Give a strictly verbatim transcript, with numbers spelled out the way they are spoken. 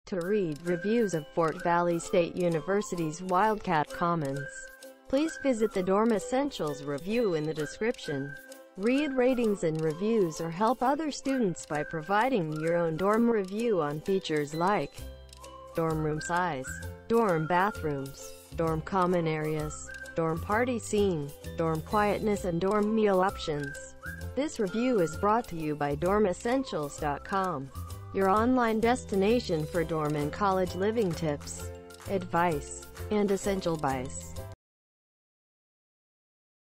To read reviews of Fort Valley State University's Wildcat Commons, please visit the Dorm Essentials review in the description. Read ratings and reviews or help other students by providing your own dorm review on features like dorm room size, dorm bathrooms, dorm common areas, dorm party scene, dorm quietness and dorm meal options. This review is brought to you by dorm essentials dot com, your online destination for dorm and college living tips, advice, and essential buys.